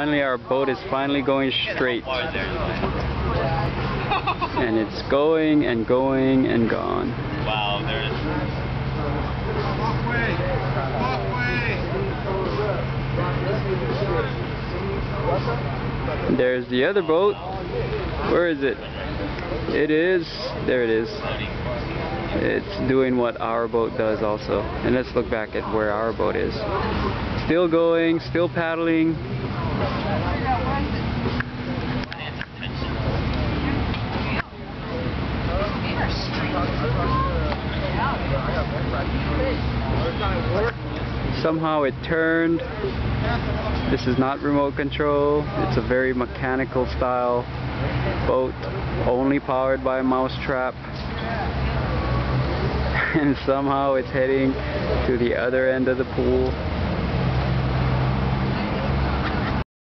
Finally, our boat is finally going straight. And it's going and going and gone. Wow, there's the other boat. Where is it? It is. There it is. It's doing what our boat does also. And let's look back at where our boat is. Still going, still paddling. Somehow it turned. This is not remote control. It's a very mechanical style boat, only powered by a Mousetrap. And somehow it's heading to the other end of the pool.